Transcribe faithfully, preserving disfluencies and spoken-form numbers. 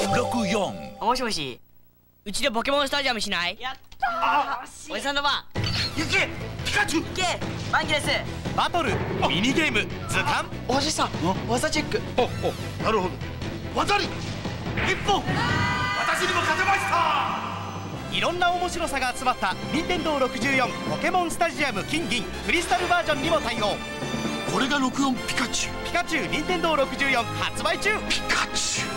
ろくよん。 もしもし、うちでポケモンスタジアムしない？やったー。おじさんの番。 行けピカチュウ。 いけマンギレス。 バトル、ミニゲーム、図鑑。 おじさん、技チェック。 おお、なるほど。渡り一本、私にも勝てました。 いろんな面白さが集まった任天堂ろくじゅうよんポケモンスタジアム金銀クリスタルバージョンにも対応。 これがろくじゅうよんピカチュウ。 ピカチュウ任天堂ろくじゅうよん発売中。 ピカチュウ。